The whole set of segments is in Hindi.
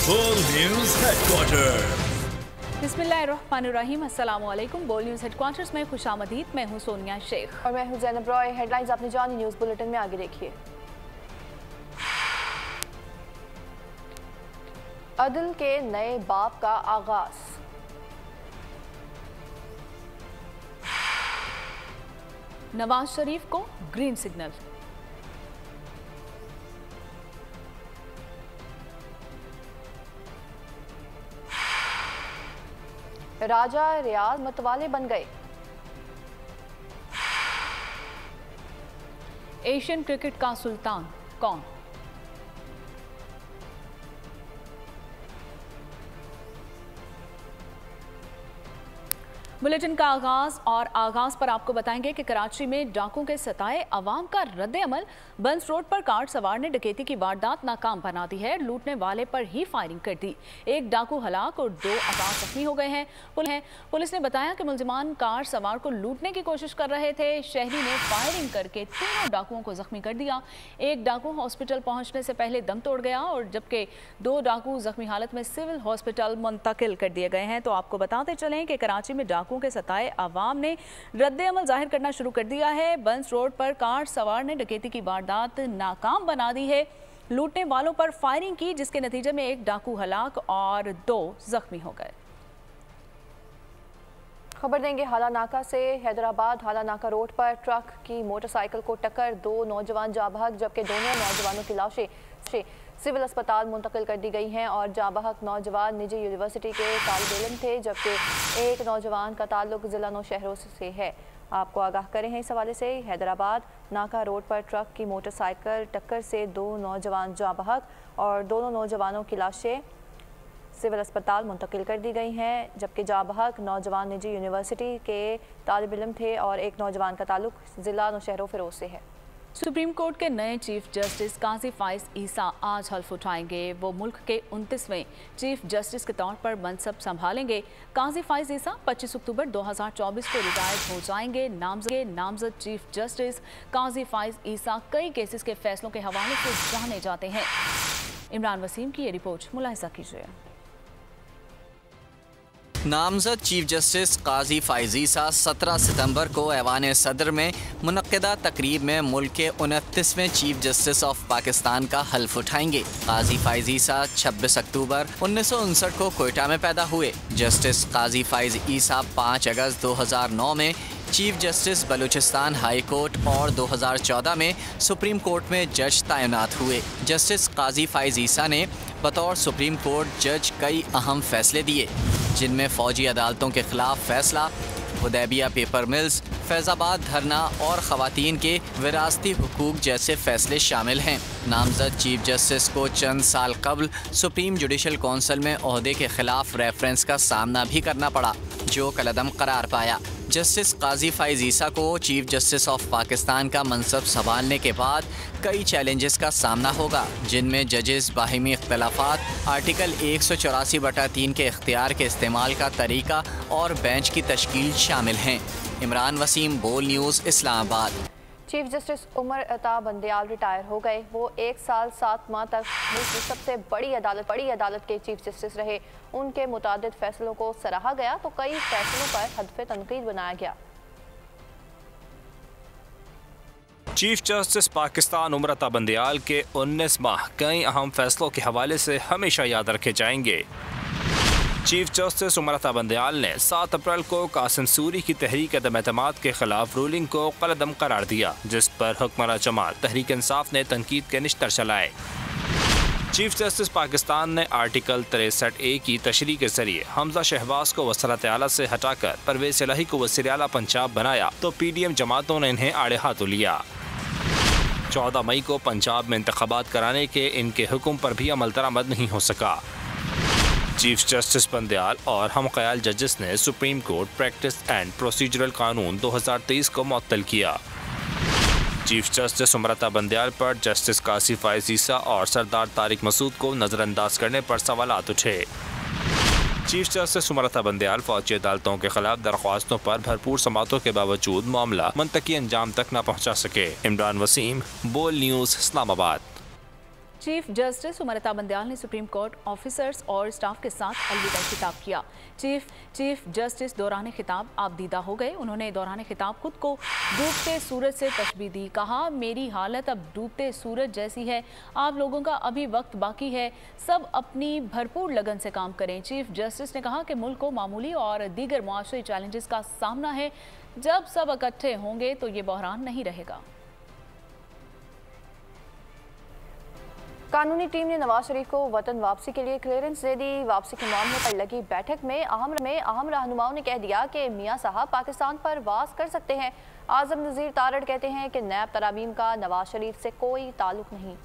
बोल न्यूज हेडक्वार्टर। बिस्मिल्लाहिर्रहमानिर्रहीम। अस्सलाम वालेकुम। बोल न्यूज हेडक्वार्टर्स में खुशामदीद। मैं हूं सोनिया शेख और मैं हूं ज़ैनब रॉय। हेडलाइंस अपनी जानी न्यूज बुलेटिन में आगे देखिए। अदल के नए बाब का आगाज। नवाज शरीफ को ग्रीन सिग्नल। राजा रियाज मतवाले बन गए। एशियन क्रिकेट का सुल्तान कौन? बुलेटिन का आगाज पर आपको बताएंगे कि कराची में डाकुओं के सताए अवाम का रद्द-ए-अमल। बंस रोड पर कार सवार ने डकैती की वारदात नाकाम बना दी है। लूटने वाले पर ही फायरिंग कर दी। एक डाकू हलाक और 2 अफराद जख्मी हो गए हैं। पुलिस ने बताया कि मुलजिमान कार सवार को लूटने की कोशिश कर रहे थे। शहरी ने फायरिंग करके 3 डाकुओं को जख्मी कर दिया। एक डाकू हॉस्पिटल पहुंचने से पहले दम तोड़ गया और जबकि 2 डाकू जख्मी हालत में सिविल हॉस्पिटल मुंतकिल कर दिए गए हैं। तो आपको बताते चलें कि कराची में डाकू के सताए अवाम ने रद्द-ए-अमल जाहिर करना शुरू कर दिया है। बंस रोड पर कार सवार ने डकैती की वारदात नाकाम बना दी है। लूटने वालों पर फायरिंग की जिसके नतीजे में एक डाकू हलाक और 2 जख्मी हो गए। खबर देंगे हाला नाका से। हैदराबाद हाला नाका रोड पर ट्रक की मोटरसाइकिल को टक्कर 2 नौजवान जाँ बहक जबकि दोनों नौजवानों की लाशें सिविल अस्पताल मुंतकिल कर दी गई हैं और जाँ बहक नौजवान निजी यूनिवर्सिटी के तालिब इल्म थे जबकि एक नौजवान का ताल्लुक जिला नौशहरों से है। आपको आगाह करें हैं इस हवाले से। हैदराबाद नाका रोड पर ट्रक की मोटरसाइकिल टक्कर से 2 नौजवान जाँ बहक और दोनों नौजवानों की लाशें सिविल अस्पताल मुंतकिल कर दी गई हैं जबकि जाँ बहक नौजवान निजी यूनिवर्सिटी के तालिब इल्म थे और एक नौजवान का ताल्लुक जिला नौशहरों फिरोज से है। सुप्रीम कोर्ट के नए चीफ जस्टिस काजी फाइज ईसा आज हल्फ उठाएंगे। वो मुल्क के 29वें चीफ जस्टिस के तौर पर मनसब संभालेंगे। काजी फाइज ईसा 25 अक्टूबर 2024 को रिटायर्ड हो जाएंगे। नामजद चीफ जस्टिस काजी फाइज ईसा कई केसेस के फैसलों के हवाले से जाने जाते हैं। इमरान वसीम की ये रिपोर्ट मुलाहिजा कीजिए। नामजद चीफ जस्टिस काजी फाइज ईसा 17 सितंबर को ऐवान सदर में मुनक्किदा तकरीब में मुल्क के 29वें चीफ जस्टिस ऑफ पाकिस्तान का हल्फ उठाएंगे। काजी फाइज ईसा 26 अक्टूबर 1959 को कोयटा में पैदा हुए। जस्टिस काजी फाइज ईसा 5 अगस्त 2009 में chief justice Balochistan high court और 2014 में सुप्रीम कोर्ट में जज तैनात हुए। जस्टिस काजी फाइज ईसा ने बतौर सुप्रीम कोर्ट जज कई अहम फैसले दिए जिनमें फ़ौजी अदालतों के खिलाफ फैसला, हुदैबिया पेपर मिल्स, फैज़ाबाद धरना और ख़वातीन के विरासती हुकूक जैसे फैसले शामिल हैं। नामजद चीफ जस्टिस को चंद साल कबल सुप्रीम जुडिशल कौंसिल में ओहदे के खिलाफ रेफरेंस का सामना भी करना पड़ा जो कलअदम करार पाया। जस्टिस काजी फाइज ईसा को चीफ जस्टिस ऑफ पाकिस्तान का मनसब संभालने के बाद कई चैलेंजेस का सामना होगा जिनमें जजेस बाहिमी इख्तलाफात, आर्टिकल 184/3 के इख्तियार के इस्तेमाल का तरीका और बेंच की तश्कील शामिल हैं। Imran Waseem, Bol news, Islamabad. Chief justice Umar Ata Bandial retire हो गए। वो 1 साल 7 माह तक मुल्क की सबसे बड़ी अदालत के चीफ जस्टिस रहे। उनके मुतादिद फैसलों को सराहा गया तो कई फैसलों पर हदफ तनकीद बनाया गया। चीफ जस्टिस पाकिस्तान उमर अता बंदयाल के 19 माह कई अहम फैसलों के हवाले से हमेशा याद रखे जाएंगे। चीफ जस्टिस उमर अता बंदयाल ने 7 अप्रैल को कासिम सूरी की तहरीक अदम एतमाद के खिलाफ रूलिंग को कलअदम करार दिया जिस पर हुक्मरान जमात तहरीक इंसाफ ने तनकीद के निश्तर चलाए। चीफ जस्टिस पाकिस्तान ने आर्टिकल 63A की तशरीह के जरिए हमजा शहबाज को वज़ारत आला से हटाकर परवेज इलाही को वज़ीर आला पंजाब बनाया तो PDM जमातों ने इन्हें आड़े हाथों लिया। 14 मई को पंजाब में इंतखाबात कराने के इनके हुक्म पर भी अमल दरामद नहीं हो सका। चीफ जस्टिस बंदयाल और हम ख्याल जजेस ने supreme court practice and procedural कानून 2023 को मुअत्तल किया। चीफ जस्टिस उमर अता बंदयाल पर जस्टिस काजी फाइज ईसा और सरदार तारिक मसूद को नज़रअंदाज करने पर सवालात उठे। चीफ जस्टिस उमर अता बंदयाल फौजी अदालतों के खिलाफ दरख्वास्तों पर भरपूर समातों के बावजूद मामला मुंतकी अंजाम तक न पहुँचा सके। Imran Waseem, Bol news, Islamabad. Chief justice उमरता बंदयाल ने सुप्रीम कोर्ट ऑफिसर्स और स्टाफ के साथ अलविदा खिताब किया। चीफ जस्टिस दौरान खिताब आबदीदा हो गए। उन्होंने दौरान खिताब खुद को डूबते सूरज से तशबीह दी। कहा, मेरी हालत अब डूबते सूरज जैसी है। आप लोगों का अभी वक्त बाकी है, सब अपनी भरपूर लगन से काम करें। चीफ जस्टिस ने कहा कि मुल्क को मामूली और दीगर मुआशरी चैलेंजेस का सामना है। जब सब इकट्ठे होंगे तो ये बहरान नहीं रहेगा। कानूनी टीम ने नवाज शरीफ को वतन वापसी के लिए क्लियरेंस दे दी। वापसी के मामले पर लगी बैठक में अहम रहनुमाओं ने कह दिया कि मियां साहब पाकिस्तान पर वास कर सकते हैं। आजम नज़ीर तारड़ कहते हैं कि नैब तरामीम का नवाज शरीफ से कोई ताल्लुक नहीं।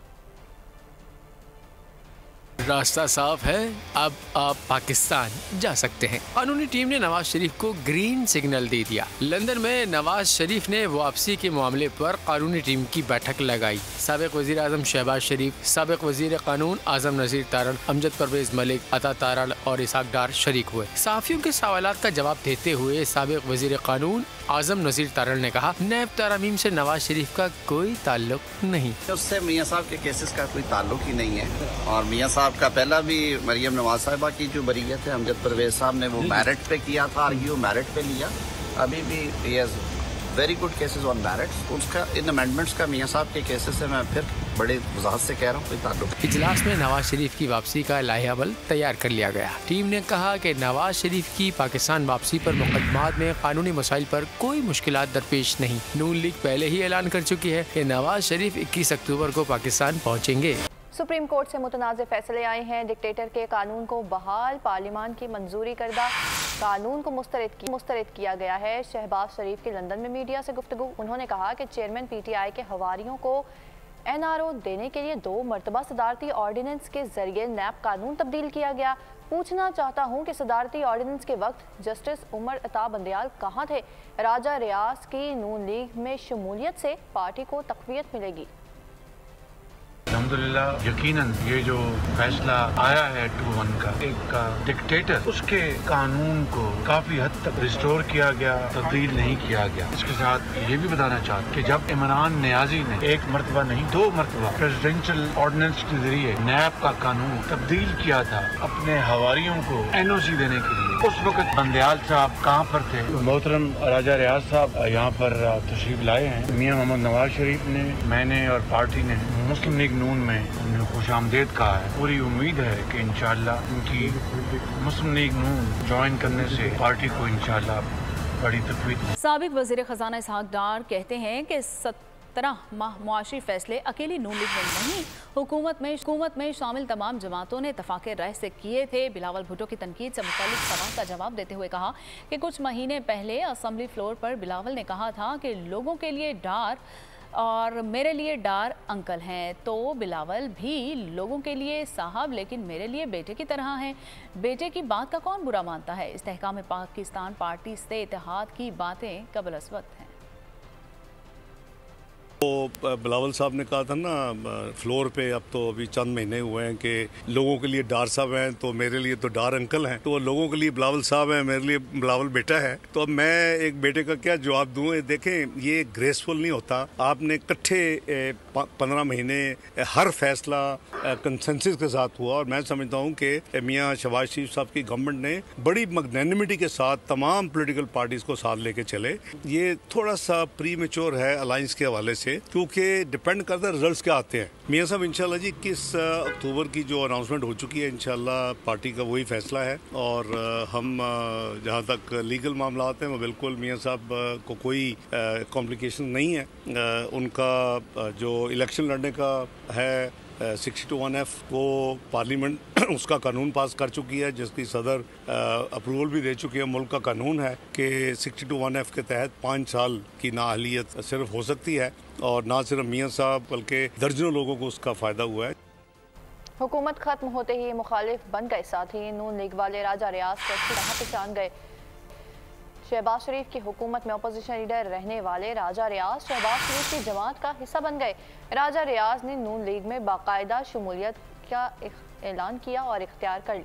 रास्ता साफ है, अब आप पाकिस्तान जा सकते हैं। कानूनी टीम ने नवाज शरीफ को ग्रीन सिग्नल दे दिया। लंदन में नवाज शरीफ ने वापसी के मामले पर कानूनी टीम की बैठक लगाई। साबिक वजीर आजम शहबाज शरीफ, साबिक वजीर कानून आजम नज़ीर तारड़, अमजद परवेज मलिक, अता तारड़ और इसाक डार शरीक हुए। सहाफियों के सवालात का जवाब देते हुए साबिक वजीर कानून आजम नज़ीर तारड़ ने कहा, नैब तरामीम से नवाज शरीफ का कोई ताल्लुक नहीं। उससे मियाँ साहब के केसेस का कोई ताल्लुक ही नहीं है। और मियाँ साहब का पहला भी मरियम नवाज साहिबा की जो बरीयत है, अमजद परवेज साहब ने वो मेरिट पे किया था, आर्ग्यू मेरिट पे लिया। अभी भी very good cases on merits. उसका इन अमेंडमेंट्स का मियाँ साहब के केसेस से मैं फिर बड़े वजाहत से कह रहा हूँ, कोई ताल्लुक। इजलास में नवाज शरीफ की वापसी का लाहेअमल तैयार कर लिया गया। टीम ने कहा कि नवाज शरीफ की पाकिस्तान वापसी पर मुकदमात में कानूनी मसाइल पर कोई मुश्किलात दरपेश नहीं। नून लीग पहले ही ऐलान कर चुकी है कि नवाज शरीफ 21 अक्टूबर को पाकिस्तान पहुँचेंगे। सुप्रीम कोर्ट से मुतनाज़ फैसले आए हैं। डिक्टेटर के कानून को बहाल, पार्लियामान की मंजूरी करदा कानून को मुस्तरद किया गया है। शहबाज शरीफ की लंदन में मीडिया से गुफ्तगू। उन्होंने कहा कि चेयरमैन PTI के हवारियों को NRO देने के लिए 2 मरतबा सदारती ऑर्डिनेंस के जरिए नैब कानून तब्दील किया गया। पूछना चाहता हूँ कि सदारती ऑर्डिनेंस के वक्त जस्टिस उमरता बंदयाल कहाँ थे? राजा रियाज की नून लीग में शमूलियत से पार्टी को तक़वियत मिलेगी। अल्हम्दुलिल्लाह यकीनन ये जो फैसला आया है 2-1 का, एक डिक्टेटर उसके कानून को काफी हद तक रिस्टोर किया गया, तब्दील नहीं किया गया। इसके साथ ये भी बताना चाहते कि जब इमरान नियाजी ने 1 मरतबा नहीं 2 मरतबा प्रेसिडेंशियल ऑर्डिनेंस के जरिए नैब का कानून तब्दील किया था अपने हवारियों को NOC देने के लिए, उस वक्त बंदयाल साहब कहाँ पर थे? मोहतरम राजा रियाज साहब यहाँ पर तशरीफ लाए हैं। मियां मोहम्मद नवाज शरीफ ने, मैंने और पार्टी ने मुस्लिम लीग नून में उन्हें खुशामदीद कहा है। पूरी उम्मीद है कि इंशाअल्लाह उनकी मुस्लिम लीग नून ज्वाइन करने से पार्टी को इंशाअल्लाह बड़ी तकवीत। साबिक वजीर खजाना इसहाक डार कहते हैं कि 17 माह मुआशी फैसले अकेली नून लीग में नहीं, हुकूमत में शामिल तमाम जमातों ने इत्तफाक राय से किए थे। बिलावल भुट्टो की तनकीद से मुताल्लिक सवाल का जवाब देते हुए कहा कि कुछ महीने पहले असम्बली फ्लोर पर बिलावल ने कहा था कि लोगों के लिए डार और मेरे लिए डार अंकल हैं। तो बिलावल भी लोगों के लिए साहब लेकिन मेरे लिए बेटे की तरह हैं। बेटे की बात का कौन बुरा मानता है? इस्तेहकाम पाकिस्तान पार्टी से इत्तेहाद की बातें कबल अस्वत हैं। तो बिलावल साहब ने कहा था ना फ्लोर पे, अब तो अभी चंद महीने हुए हैं कि लोगों के लिए डार साहब हैं तो मेरे लिए तो डार अंकल हैं। तो लोगों के लिए बिलावल साहब हैं, मेरे लिए बिलावल बेटा है। तो अब मैं एक बेटे का क्या जवाब दूं? देखें, ये ग्रेसफुल नहीं होता। आपने इकट्ठे 15 महीने हर फैसला कंसेंसस के साथ हुआ और मैं समझता हूँ कि मियाँ शहबाज शरीफ साहब की गवर्नमेंट ने बड़ी मैग्नेनिमिटी के साथ तमाम पोलिटिकल पार्टीज को साथ लेके चले। ये थोड़ा सा प्री मेच्योर है अलायंस के हवाले से, क्योंकि डिपेंड करता है रिजल्ट्स क्या आते हैं। मियाँ साहब इंशाल्लाह जी 21 अक्टूबर की जो अनाउंसमेंट हो चुकी है, इंशाल्लाह पार्टी का वही फैसला है। और हम जहाँ तक लीगल मामला आते हैं वो बिल्कुल मियाँ साहब को कोई कॉम्प्लिकेशन नहीं है। उनका जो इलेक्शन लड़ने का है 62(1)(f) वो पार्लियामेंट उसका कानून पास कर चुकी है, जिसकी सदर अप्रूवल भी दे चुकी है। मुल्क का कानून है कि 62(1)(f) के तहत 5 साल की नाअहलियत सिर्फ हो सकती है और ना सिर्फ मियाँ साहब बल्कि दर्जनों लोगों को उसका फ़ायदा हुआ है। हुकूमत खत्म होते ही मुखालिफ बन गए, साथ ही नून लीग वाले राजा रियाज को अच्छी तरह पहचान गए। शहबाज शरीफ की हुकूमत में अपोजिशन लीडर रहने वाले राजा रियाज शहबाज शरीफ की जमात का हिस्सा बन गए। राजा रियाज ने नून लीग में बाकायदा शमूलियत का ऐलान किया और इख्तियार कर ली।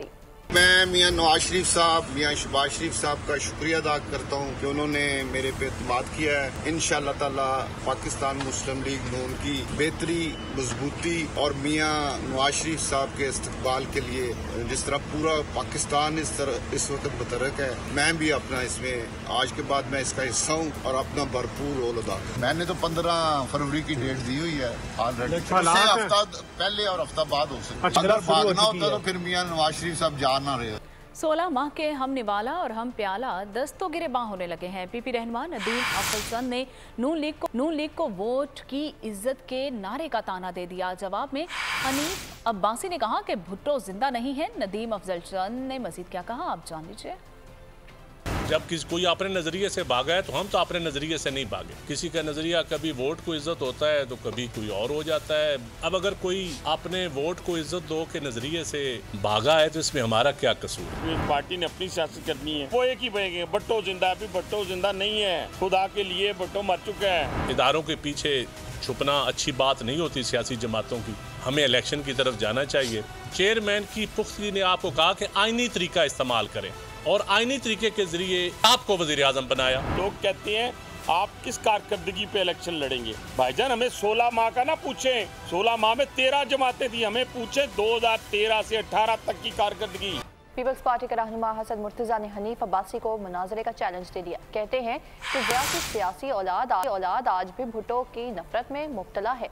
मैं मियां नवाज शरीफ साहब, मियां शहबाज शरीफ साहब का शुक्रिया अदा करता हूं कि उन्होंने मेरे पे एतमाद किया है। इंशाअल्लाह ताला पाकिस्तान मुस्लिम लीग नून की बेहतरी, मजबूती और मियां नवाज शरीफ साहब के इस्तकबाल के लिए जिस तरह पूरा पाकिस्तान इस वक्त मुतरक है, मैं भी अपना इसमें आज के बाद मैं इसका हिस्सा हूँ और अपना भरपूर रोल अदा करूँ। मैंने तो 15 फरवरी की डेट दी हुई है ऑलरेडी, हफ्ता पहले और हफ्ता बाद हो सकता। अगर भागना होता तो फिर मियां नवाज शरीफ साहब जा ना रहे। 16 माह के हम निवाला और हम प्याला दस्तों गिरेबां होने लगे हैं। पीपी रहनुमा नदीम अफजल चंद ने नून लीग को वोट की इज्जत के नारे का ताना दे दिया। जवाब में हनीफ अब्बासी ने कहा कि भुट्टो जिंदा नहीं है। नदीम अफजल चंद ने मजीद क्या कहा, आप जान लीजिए। जब कोई अपने नजरिए से भागा है तो हम तो अपने नजरिए से नहीं भागे। किसी का नजरिया कभी वोट को इज्जत होता है तो कभी कोई और हो जाता है। अब अगर कोई अपने वोट को इज्जत दो के नजरिए से भागा है तो इसमें हमारा क्या कसूर। पार्टी ने अपनी सियासत करनी है, वो एक ही बनेंगे। भुट्टो जिंदा, अभी भुट्टो जिंदा नहीं है। खुदा के लिए भुट्टो मर चुका है। इदारों के पीछे छुपना अच्छी बात नहीं होती सियासी जमातों की। हमें इलेक्शन की तरफ जाना चाहिए। चेयरमैन की पुख्तगी ने आपको कहा कि आईनी तरीका इस्तेमाल करें और आईनी तरीके के जरिए आपको वजीर आजम बनाया। लोग कहते हैं आप किस कारकर्दगी पे इलेक्शन लड़ेंगे। भाईजान हमें 16 माह का ना पूछें, 16 माह में 13 जमातें थी। हमें पूछे 2013 से 18 तक की कारकर्दगी। पीपल्स पार्टी के रहनुमा हसन मुर्तजा ने हनीफ अब्बासी को मुनाजरे का चैलेंज दे दिया। कहते हैं कि सियासी औलाद आज भी भुट्टो की नफरत में मुब्तला है।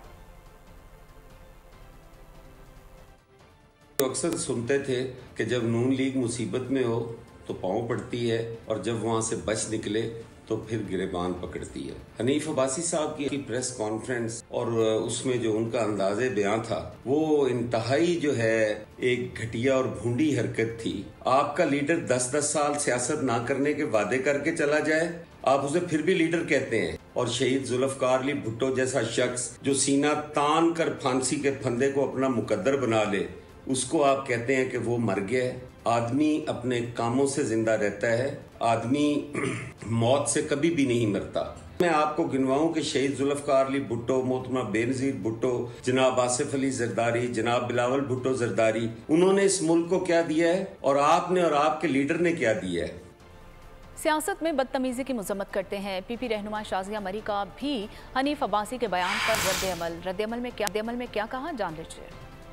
अक्सर सुनते थे कि जब नून लीग मुसीबत में हो तो पाँव पड़ती है और जब वहाँ से बच निकले तो फिर गिरेबान पकड़ती है। हनीफ अब्बासी साहब की प्रेस कॉन्फ्रेंस और उसमें जो उनका अंदाजे बयान था वो इंतहाई जो है एक घटिया और भूंडी हरकत थी। आपका लीडर 10-10 साल सियासत ना करने के वादे करके चला जाए, आप उसे फिर भी लीडर कहते हैं। और शहीद जुल्फकार अली भुट्टो जैसा शख्स जो सीना तान कर फांसी के फंदे को अपना मुकद्दर बना ले, उसको आप कहते हैं कि वो मर गया है। आदमी अपने कामों से जिंदा रहता है, आदमी मौत से कभी भी नहीं मरता। मैं आपको गिनवाऊं कि शहीद जुल्फकार अली भुट्टो, मोहतरमा बेनजीर भुट्टो, जनाब आसिफ अली जरदारी, जनाब बिलावल भुट्टो जरदारी, उन्होंने इस मुल्क को क्या दिया है और आपने और आपके लीडर ने क्या दिया है। सियासत में बदतमीजी की मजम्मत करते हैं। पीपी रहनुमा शाजिया मरी का भी हनीफ अब्बासी के बयान पर रद्द-ए-अमल में क्या कहा, जान लीजिए।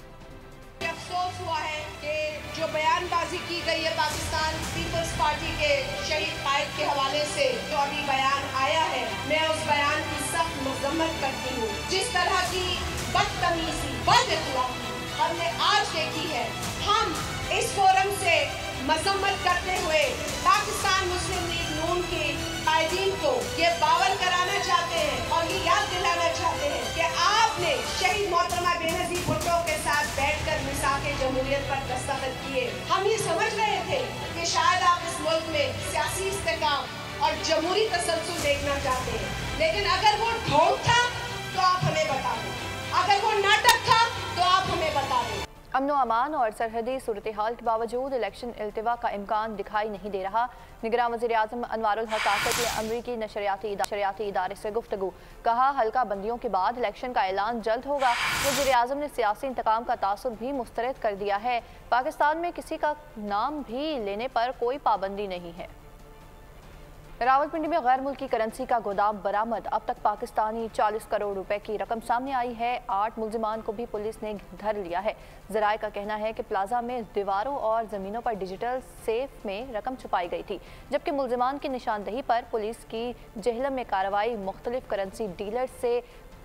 अफसोस हुआ है कि जो बयानबाजी की गई है पाकिस्तान पीपल्स पार्टी के शहीद कायद के हवाले से जो अभी बयान आया है, मैं उस बयान की सख्त मजम्मत करती हूँ। जिस तरह की बदतमीजी, बदअखलाकी हमने आज देखी है, हम इस फोरम से मजम्मत करते हुए पाकिस्तान मुस्लिम लीग नून के कायदीन को ये बावर कराना चाहते हैं और ये याद दिलाना चाहते हैं कि आपने शहीद मोहतरमा बेनजीर भुट्टो के साथ बैठकर मिसाके जमहूरियत पर दस्तखत किए। हम ये समझ रहे थे कि शायद आप इस मुल्क में सियासी इस्तेकाम और जमहूरी तसल्सल देखना चाहते हैं, लेकिन अगर वो ढोंग था तो आप हमें बता दें, अगर वो नाटक था तो आप हमें बता दें। अमनो अमान और सरहदी सूरत हाल के बावजूद इलेक्शन इल्तिवा का इम्कान दिखाई नहीं दे रहा। निगरान वज़ीर आज़म अनवारुल हक आसिफ ने अमरीकी नशरियाती इदारे से गुफ्तगू, कहा हल्का बंदियों के बाद इलेक्शन का ऐलान जल्द होगा। वज़ीर आज़म ने सियासी इंतकाम का तासुर भी मुस्तरद कर दिया है। पाकिस्तान में किसी का नाम भी लेने पर कोई पाबंदी नहीं है। रावलपिंडी में गैर मुल्की करेंसी का गोदाम बरामद। अब तक पाकिस्तानी 40 करोड़ रुपए की रकम सामने आई है। 8 मुल्जिमान को भी पुलिस ने धर लिया है। ज़राए का कहना है कि प्लाजा में दीवारों और ज़मीनों पर डिजिटल सेफ में रकम छुपाई गई थी, जबकि मुल्जिमान की निशानदही पर पुलिस की जहलम में कार्रवाई मुख्तलिफ करेंसी डीलर से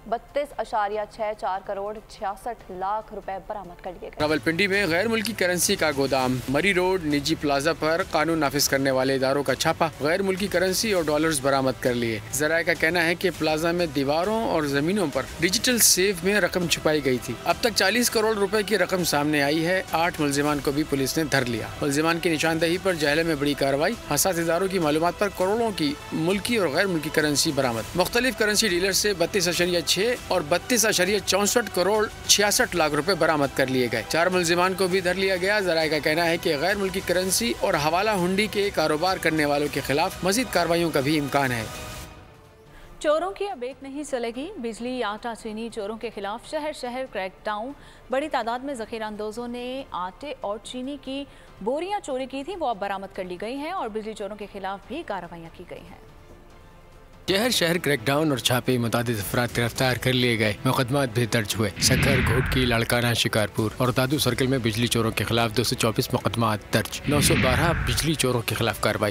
32.64 करोड़ 66 लाख रुपए बरामद कर लिए गए। रावलपिंडी में गैर मुल्की करेंसी का गोदाम, मरी रोड निजी प्लाजा पर कानून नाफिज करने वाले इदारों का छापा, गैर मुल्की करेंसी और डॉलर्स बरामद कर लिए। ज़राए का कहना है कि प्लाजा में दीवारों और जमीनों पर डिजिटल सेफ में रकम छुपाई गई थी। अब तक 40 करोड़ रुपए की रकम सामने आई है। 8 मुल्जिमान को भी पुलिस ने धर लिया। मुल्जिमान की निशानदही पर जहले में बड़ी कार्रवाई, हसास इदारों की मालूमात पर करोड़ों की मुल्की और गैर मुल्की करेंसी बरामद। मुख्तलिफ करेंसी डीलर से 32.6 और 32.64 करोड़ 66 लाख रुपए बरामद कर लिए गए। 4 मुल्जिमान को भी धर लिया गया। ज़राए का कहना है कि गैर मुल्की करेंसी और हवाला हुंडी के कारोबार करने वालों के खिलाफ मजीद कार्रवाइयों का भी इम्कान है। चोरों की अब एक नहीं चलेगी। बिजली, आटा, चीनी चोरों के खिलाफ शहर शहर क्रैकडाउन। बड़ी तादाद में जखीरा अंदोजों ने आटे और चीनी की बोरियां चोरी की थी, वो अब बरामद कर ली गई हैं और बिजली चोरों के खिलाफ भी कार्रवाइयां की गई हैं। शहर शहर क्रैकडाउन और छापे मुतादिद अफराद गिरफ्तार कर लिए गए। मुकदमात भी दर्ज हुए। सक्कर, घोटकी, लाड़काना, शिकारपुर और दादू सर्कल में बिजली चोरों के खिलाफ 224 मुकदमात दर्ज। 912 बिजली चोरों के खिलाफ कार्रवाई।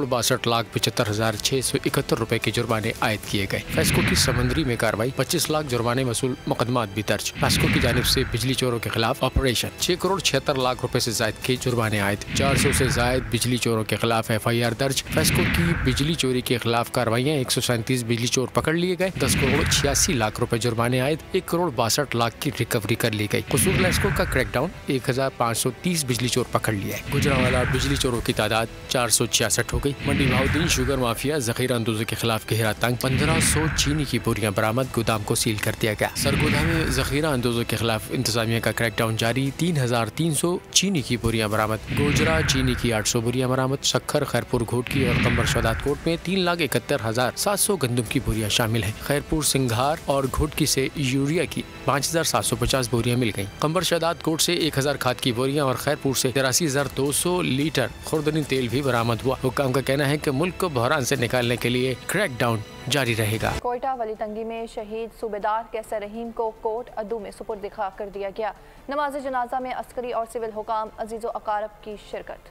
2,62,75,671 रुपए के जुर्माने आयद किए गए। फैस्को की समंदरी में कार्रवाई। 25 लाख जुर्माने वसूल। मुकदमात भी दर्ज। फैस्को की जानिब से बिजली चोरों के खिलाफ ऑपरेशन। 6,76,00,000 रुपए से जायद के जुर्माने आयद। 400 से जायद बिजली चोरों के खिलाफ FIR दर्ज। फैस्को की बिजली चोरी के खिलाफ कार्रवाइयाँ। 137 बिजली चोर पकड़ लिए गए। 10,86,00,000 रुपए जुर्माने आयद। 1,62,00,000 की रिकवरी कर ली गई। कसूर लैस्को का क्रैकडाउन। 1,530 बिजली चोर पकड़ लिए। गुजरांवाला बिजली चोरों की तादाद 466 हो गई। मंडी भाउद्दीन शुगर माफिया जखीरा अंदोजों के खिलाफ घेरा तंग। 1500 चीनी की बोरियां बरामद। गोदाम को सील कर दिया गया। सरगोधा में जखीरा अंदोजों के खिलाफ इंतजामिया का क्रैकडाउन जारी। 3,300 चीनी की बोरियां बरामद। गोजरा चीनी की 800 बोरियां बरामद। सक्खर, खैरपुर, घोटकी और कंबर शदात कोट में 3,71,700 गंदम की बोरियां शामिल हैं। खैरपुर, सिंघार और घोटकी से यूरिया की 5,750 बोरियां मिल गयी। कंबर शदात कोट से 1,000 खाद की बोरियां और खैरपुर से 83,200 लीटर खुर्दनी तेल भी बरामद हुआ। हुक्काम का कहना है कि मुल्क को बहरान से निकालने के लिए क्रैकडाउन जारी रहेगा। कोयटा वलीतंगी में शहीद सूबेदार कैसर रहीम को कोट अदू में सुपुर्द कर दिया गया। नमाज जनाजा में अस्करी और सिविल हुकाम, अजीज़ो अकारब की शिरकत।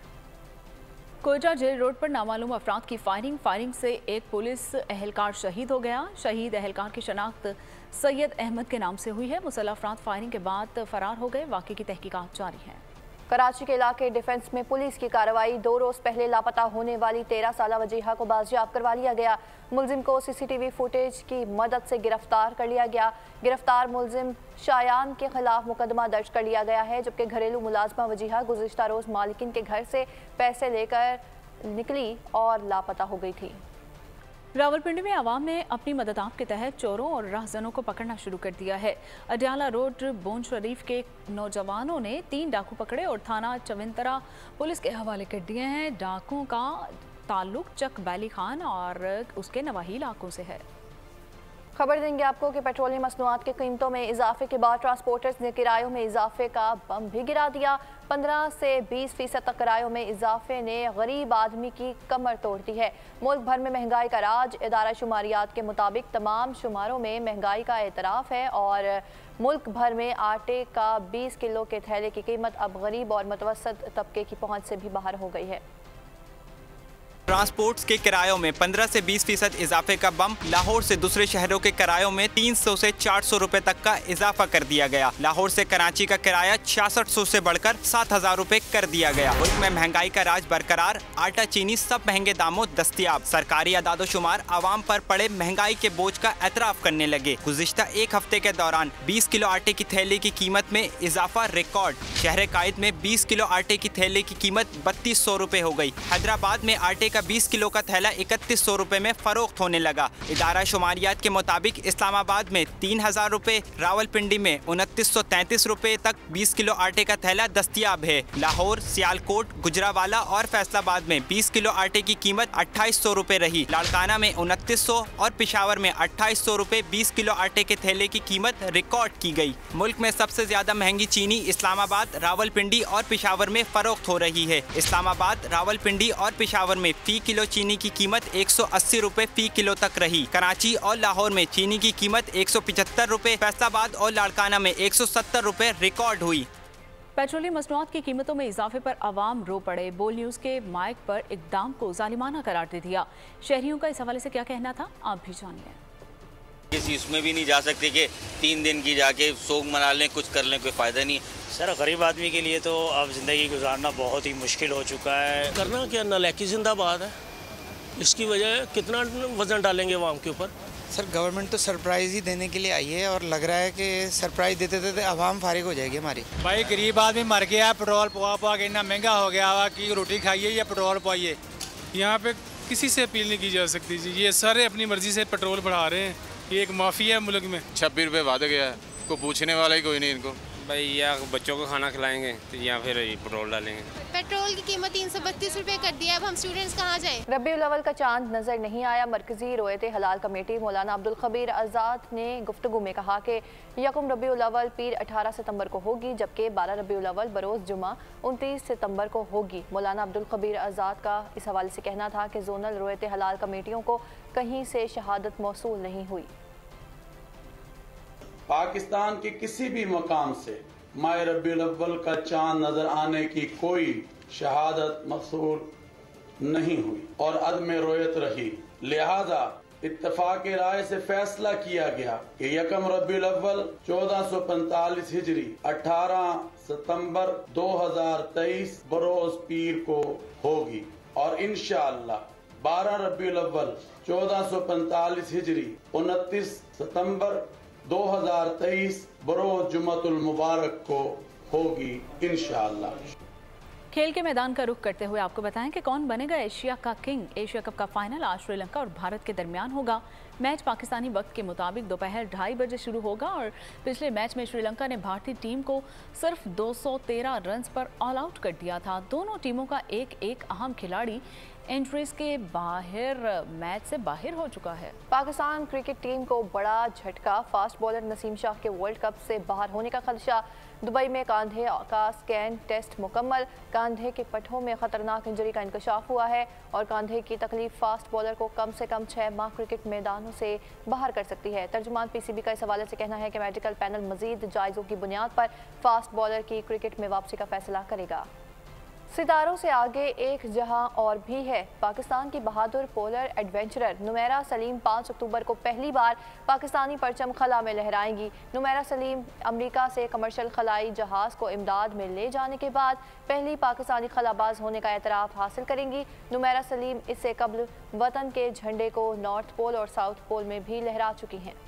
कोयटा जेल रोड पर नामालूम अफराद की फायरिंग से एक पुलिस एहलकार शहीद हो गया। शहीद एहलकार की शनाख्त सैयद अहमद के नाम से हुई है। मुसल्लह अफराद फायरिंग के बाद फरार हो गए। वाक़े की तहकीकात जारी है। कराची के इलाके डिफेंस में पुलिस की कार्रवाई। 2 रोज पहले लापता होने वाली 13 साला वजीहा को बाजियाब करवा लिया गया। मुलजिम को CCTV फुटेज की मदद से गिरफ्तार कर लिया गया। गिरफ्तार मुलजिम शायान के खिलाफ मुकदमा दर्ज कर लिया गया है, जबकि घरेलू मुलाजमा वजीहा गुज़िश्ता रोज मालिकिन के घर से पैसे लेकर निकली और लापता हो गई थी। रावलपिंडी में आवाम ने अपनी मदद के तहत चोरों और राहजनों को पकड़ना शुरू कर दिया है। अडियाला रोड बोन शरीफ के नौजवानों ने 3 डाकू पकड़े और थाना चविंतरा पुलिस के हवाले कर दिए हैं। डाकुओं का ताल्लुक चक बैली खान और उसके नवाही इलाकों से है। खबर देंगे आपको कि पेट्रोलियम मसनूआत की कीमतों में इजाफे के बाद ट्रांसपोर्टर्स ने किरायों में इजाफे का बम भी गिरा दिया। 15 से 20% तक किरायों में इजाफे ने गरीब आदमी की कमर तोड़ दी है। मुल्क भर में महंगाई का राज। इदारा शुमारियात के मुताबिक तमाम शुमारों में महंगाई का एतराफ़ है और मुल्क भर में आटे का 20 किलो के थैले की कीमत अब गरीब और मुतवसत तबके की पहुँच से भी बाहर हो गई है। ट्रांसपोर्ट्स के किरायों में 15 से 20% इजाफे का बम। लाहौर से दूसरे शहरों के किरायों में 300 से 400 रुपए तक का इजाफा कर दिया गया। लाहौर से कराची का किराया 6600 से बढ़कर 7000 रुपए कर दिया गया। मुल्क में महंगाई का राज बरकरार। आटा, चीनी सब महंगे दामों दस्तयाब। सरकारी अदादोशुमार आवाम पर पड़े महंगाई के बोझ का एतराफ करने लगे। गुज़िश्ता एक हफ्ते के दौरान 20 किलो आटे की थैली की कीमत में इजाफा रिकॉर्ड। शहर कायद में 20 किलो आटे की थैले की कीमत 3200 रुपए हो गई। हैदराबाद में आटे 20 किलो का थैला 3100 रुपए में फरोख्त होने लगा। इदारा शुमारियात के मुताबिक इस्लामाबाद में 3000 रुपए, रावलपिंडी में 2933 रुपए तक 20 किलो आटे का थैला दस्तयाब है। लाहौर, सियालकोट, गुजरावाला और फैसलाबाद में 20 किलो आटे की कीमत 2800 रुपए रही। लाड़काना में 2900 और पिशावर में 2800 रुपए 20 किलो आटे के थैले की कीमत रिकॉर्ड की गई। मुल्क में सबसे ज्यादा महंगी चीनी इस्लामाबाद, रावलपिंडी और पिशावर में फरोख्त हो रही है। इस्लामाबाद, रावलपिंडी और पिशावर में फी किलो चीनी की कीमत 180 रुपए फी किलो तक रही। कराची और लाहौर में चीनी की कीमत 175 रुपए, फैसलाबाद और लाड़काना में 170 रुपए रिकॉर्ड हुई। पेट्रोलियम मसनूआत की कीमतों में इजाफे पर आवाम रो पड़े। बोल न्यूज़ के माइक पर इकदाम को जालिमाना करार दे दिया। शहरियों का इस हवाले से क्या कहना था, आप भी जानिए। किसी इसमें भी नहीं जा सकते कि 3 दिन की जाके सोग मना लें, कुछ कर लें, कोई फ़ायदा नहीं। सर गरीब आदमी के लिए तो अब ज़िंदगी गुजारना बहुत ही मुश्किल हो चुका है। करना क्या, नालायकी जिंदाबाद है। इसकी वजह कितना वजन डालेंगे आवाम के ऊपर। सर गवर्नमेंट तो सरप्राइज़ ही देने के लिए आई है और लग रहा है कि सरप्राइज़ देते देते आवाम फारिग हो जाएगी हमारी। भाई गरीब आदमी मर गया, पेट्रोल पवा के इतना महंगा हो गया हुआ कि रोटी खाइए या पेट्रोल पवाइए। यहाँ पे किसी से अपील नहीं की जा सकती जी। ये सारे अपनी मर्जी से पेट्रोल बढ़ा रहे हैं। ये एक माफिया है मुल्क में। 26 रुपये वादा गया है, को पूछने वाला ही कोई नहीं इनको। भाई या बच्चों को खाना खिलाएंगे तो या फिर पेट्रोल डालेंगे। पेट्रोल की कीमत 332 रुपए कर दी है, अब हम स्टूडेंट्स कहाँ जाएं? रबीउल अव्वल का चांद नजर नहीं आया। मरकजी रोयत हलाल कमेटी मौलाना अब्दुल खबीर आज़ाद ने गुफ्तगू में कहा कि यकम रबीउल अव्वल पीर 18 सितंबर को होगी, जबकि 12 रबीउल अव्वल बरोज़ जुमा 29 सितंबर को होगी। मौलाना अब्दुल खबीर आज़ाद का इस हवाले से कहना था कि जोनल रोयत हलाल कमेटियों को कहीं से शहादत मौसूल नहीं हुई। पाकिस्तान के किसी भी मकाम से माह रबीउल अव्वल का चांद नजर आने की कोई शहादत मौसूल नहीं हुई और अदम रोयत रही। लिहाजा इत्तफाक राय से फैसला किया गया कि यकम रबीउल अव्वल 1445 हिजरी 18 सितंबर 2023 बरोज पीर को होगी और इंशाअल्लाह 12 रबीउल अव्वल 1445 हिजरी 29 सितंबर 2023 बरोज जुम्मतुल मुबारक को होगी इंशाअल्लाह। खेल के मैदान का रुख करते हुए आपको बताएं कि कौन बनेगा एशिया का किंग। एशिया कप का फाइनल आज श्रीलंका और भारत के दरमियान होगा। मैच पाकिस्तानी वक्त के मुताबिक दोपहर 2:30 बजे शुरू होगा और पिछले मैच में श्रीलंका ने भारतीय टीम को सिर्फ 213 रन पर ऑल आउट कर दिया था। दोनों टीमों का एक अहम खिलाड़ी एंट्रीज के बाहर मैच से बाहर हो चुका है। पाकिस्तान क्रिकेट टीम को बड़ा झटका। फास्ट बॉलर नसीम शाह के वर्ल्ड कप से बाहर होने का खदशा। दुबई में कंधे का स्कैन टेस्ट मुकम्मल। कंधे के पट्टों में खतरनाक इंजरी का इंकशाफ हुआ है और कंधे की तकलीफ फास्ट बॉलर को कम से कम 6 माह क्रिकेट मैदानों से बाहर कर सकती है। तर्जुमान पीसीबी का इस हवाले से कहना है कि मेडिकल पैनल मजीद जायजों की बुनियाद पर फास्ट बॉलर की क्रिकेट में वापसी का फैसला करेगा। सितारों से आगे एक जहां और भी है। पाकिस्तान की बहादुर पोलर एडवेंचरर नुमैरा सलीम 5 अक्टूबर को पहली बार पाकिस्तानी परचम खला में लहराएंगी। नुमैरा सलीम अमेरिका से कमर्शियल खलाई जहाज को इमदाद में ले जाने के बाद पहली पाकिस्तानी खलाबाज होने का एतराफ़ हासिल करेंगी। नुमैरा सलीम इससे कबल वतन के झंडे को नॉर्थ पोल और साउथ पोल में भी लहरा चुकी हैं।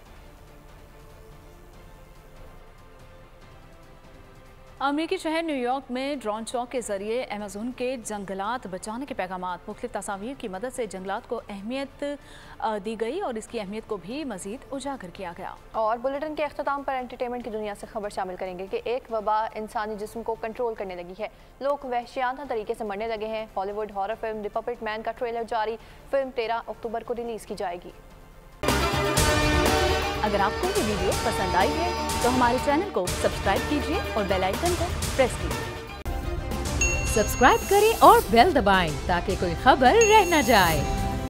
अमेरिकी शहर न्यूयॉर्क में ड्रोन शो के जरिए अमेज़न के जंगलात बचाने के पैगाम मुख्तलिफ तस्वीर की मदद से जंगलात को अहमियत दी गई और इसकी अहमियत को भी मजीद उजागर किया गया। और बुलेटिन के अख्ताम पर एंटरटेनमेंट की दुनिया से खबर शामिल करेंगे कि एक वबा इंसानी जिस्म को कंट्रोल करने लगी है। लोग वहशियाना तरीके से मरने लगे हैं। Hollywood horror film the puppet man का ट्रेलर जारी। फिल्म 13 अक्टूबर को रिलीज की जाएगी। अगर आपको ये वीडियो पसंद आई है तो हमारे चैनल को सब्सक्राइब कीजिए और बेल आइकन को प्रेस कीजिए। सब्सक्राइब करें और बेल दबाएं ताकि कोई खबर रह न जाए।